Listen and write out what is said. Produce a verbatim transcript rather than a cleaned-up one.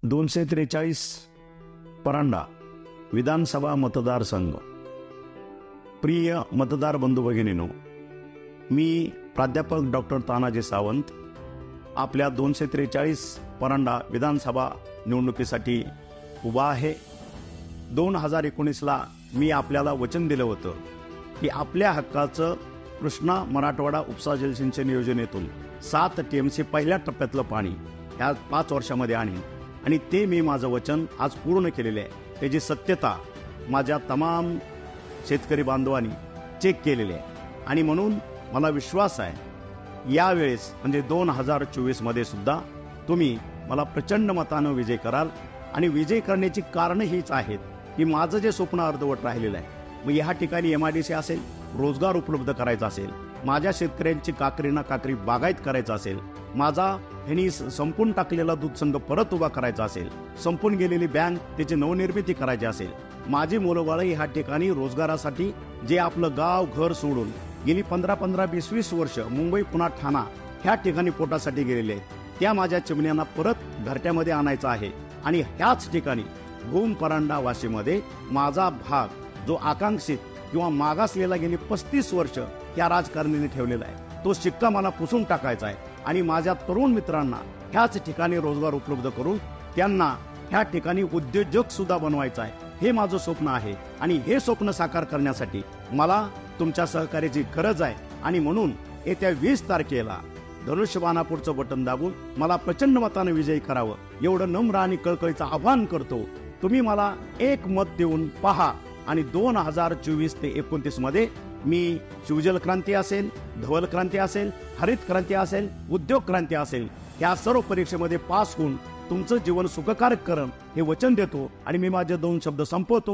दोनशे त्रेचाळीस परांडा विधानसभा मतदारसंघ. प्रिय मतदार बंधू भगिनींनो, मी प्राध्यापक डॉक्टर तानाजी सावंत आपल्या दोनशे त्रेचाळीस परांडा विधानसभा निवडणुकीसाठी उभा आहे. दोन हजार एकोणीसला मी आपल्याला वचन दिलं होतं की आपल्या हक्काचं कृष्णा मराठवाडा उपसा जलसिंचन योजनेतून सात टी एम सी पहिल्या टप्प्यातलं पाणी ह्या पाच वर्षामध्ये आणीन आणि ते मी माझं वचन आज पूर्ण केलेले आहे. त्याची सत्यता माझ्या तमाम शेतकरी बांधवांनी चेक केलेली आहे आणि म्हणून मला विश्वास आहे यावेळेस म्हणजे दोन हजार चोवीसमध्ये सुद्धा तुम्ही मला प्रचंड मतानं विजय कराल. आणि विजय करण्याची कारणं हीच आहेत की माझं जे स्वप्न अर्धवट राहिलेलं आहे, मग ह्या ठिकाणी एम आय डी सी असेल, रोजगार उपलब्ध करायचा असेल, माझ्या शेतकऱ्यांची काकरी ना काकरी बागायत करायचं असेल, माझा ह्यांनी संपून टाकलेला दूध संघ परत उभा करायचा असेल, संपून गेलेली बँक त्याची नवनिर्मिती करायची असेल, माझी मुलंबाळं ह्या ठिकाणी रोजगारासाठी जे आपलं गाव घर सोडून गेली पंधरा पंधरा वीस वीस वर्ष मुंबई पुन्हा ठाणा ह्या ठिकाणी पोटासाठी गेलेले आहेत, त्या माझ्या चिमण्यांना परत घरट्यामध्ये आणायचं आहे. आणि ह्याच ठिकाणी भूम परांडा वाशीमध्ये माझा भाग जो आकांक्षित किंवा मागासलेला गेली पस्तीस वर्ष या राजकारण्यांनी ठेवलेला आहे, तो शिक्का मला पुसून टाकायचा आहे. आणि माझ्या तरुण मित्रांना ह्याच ठिकाणी रोजगार उपलब्ध करून त्यांना ह्या ठिकाणी उद्योजक सुद्धा बनवायचा आहे. हे माझं स्वप्न आहे आणि हे स्वप्न साकार करण्यासाठी मला तुमच्या सहकार्याची गरज आहे. आणि म्हणून येत्या वीस तारखेला धनुष्यबाणापूरचं बटन दाबून मला प्रचंड मतानं विजयी करावं एवढं नम्र आणि कळकळीचं आवाहन करतो. तुम्ही मला एक मत देऊन पहा आणि दोन हजार चोवीस ते एकोणतीस मध्ये मी शिवजल क्रांती असेल, धवल क्रांती असेल, हरित क्रांती असेल, उद्योग क्रांती असेल, या सर्व परीक्षेमध्ये पास होऊन तुमचं जीवन सुखकारक करण हे वचन देतो आणि मी माझे दोन शब्द संपवतो.